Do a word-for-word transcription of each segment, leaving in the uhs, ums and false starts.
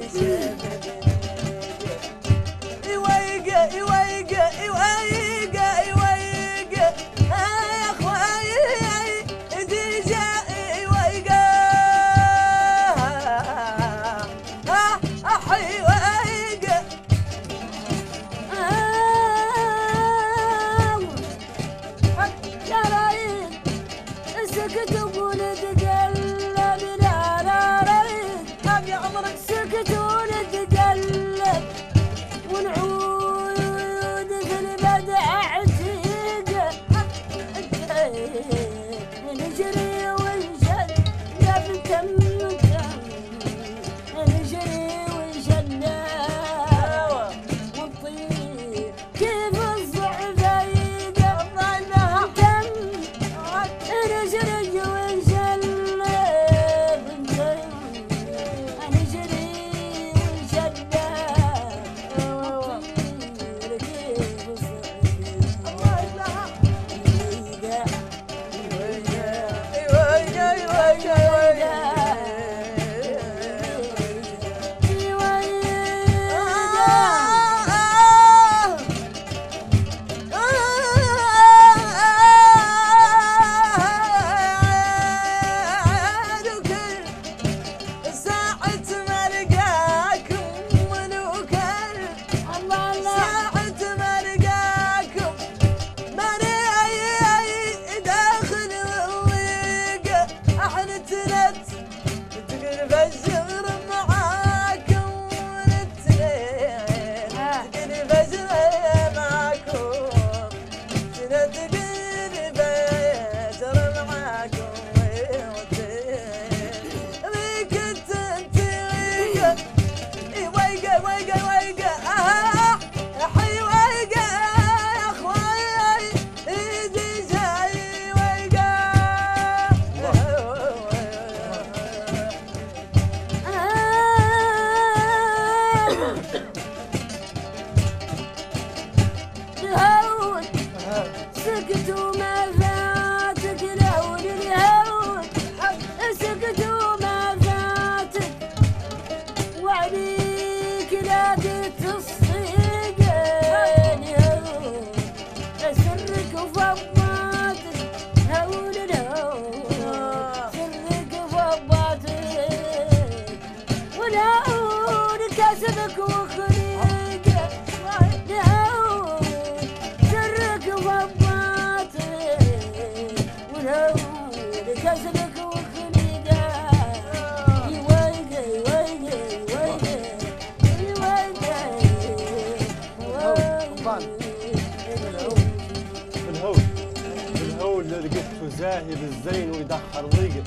زاهي بالزين ويدخر ضيقه.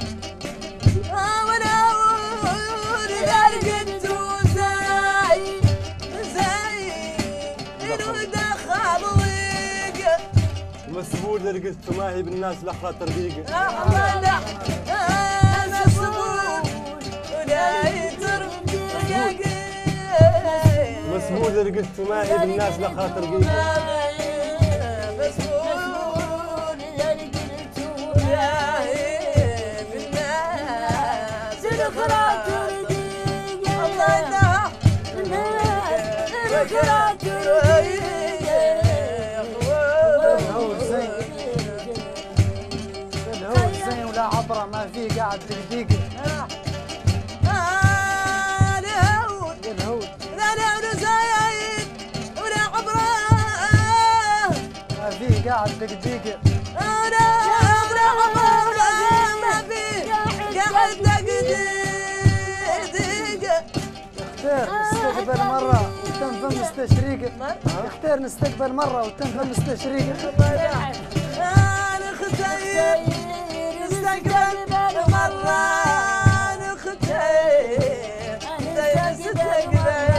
اه وانا اقول لقيته زاهي بالزين ويدخر ضيقه. مسبول لقيته ماهي بالناس الاخرى ترقيقه. اه الله لا مسبول ولا يترقيقه. مسبول لقيته ماهي بالناس الاخرى ترقيقه. الزين ولا عبره ما في قاعد دقيقه. اه الهون الهون لا الهون زين ولا عبره ما في قاعد دقيقه. انا ولا عبره ما في قاعد دقيقه. اختار نستقبل مره وتنفم مستشريقه. اختار نستقبل مره وتنفم مستشريقه. انا ختير نستقبل مره نختير نستقبل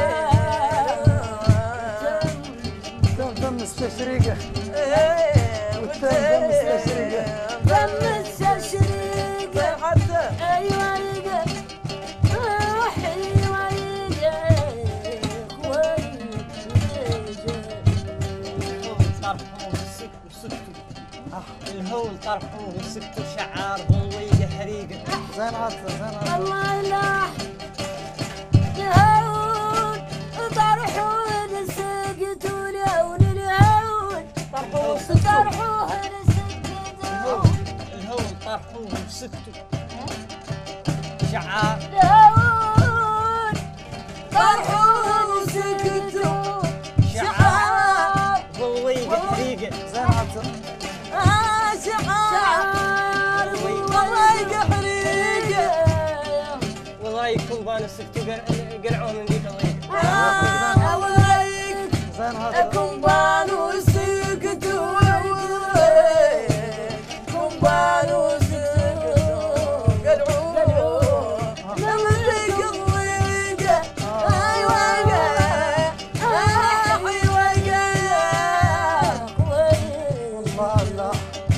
تنفم مستشريقه. وتنفم مستشريقه. تنفم مستشريقه حتى ايوه الهول طرحوه وسكتوا شعار ضويقه حريقه. زين عطله زين عطله. الله لا الهول ما يكون بان السكتو قرعوه من ذيك الضيق. زين هذا كومبانو سكتو كومبانو سكتو قلعوه لما ذيك الضيقة أيوة أيوة الله الله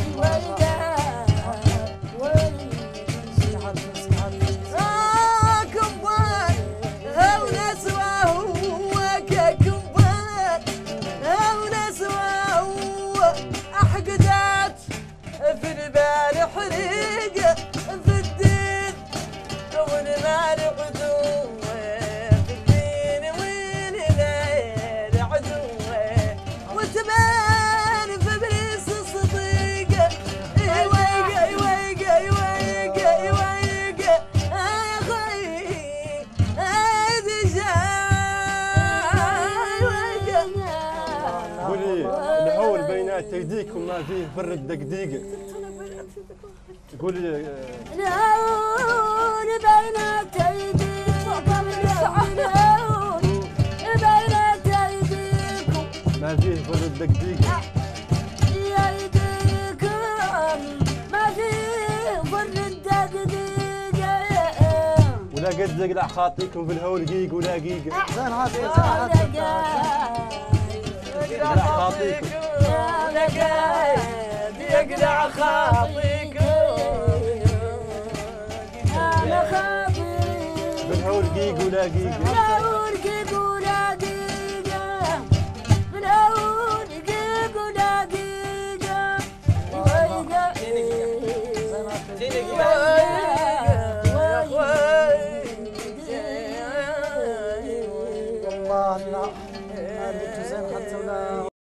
في البال حريقة في الدين والمال عدوة في الدين وين الليل عدوة وتبان في ابليس صديقة ايويقة ايويقة ايويقة ايويقة يا خي هذه ايويقة. قولي الحول بين تيديك وما فيه فرد دقديقه. قولي العون بين تيديكم العون بين تيديكم ما فيه فرد دقديقه. يا يديكم ما في فرد دقيقة ولا قد يقلع خاطيكم في الهول قيق ولا قيقه. زين هذا زين هذا يقلع خاطيكم يقلع خاطيك أنا خاطي بالهول قيق ولا قيقه. بالعون قيق ولا دقيقة بالعون قيق ولا دقيقة ويقع والله لا هذه زين حتى ولا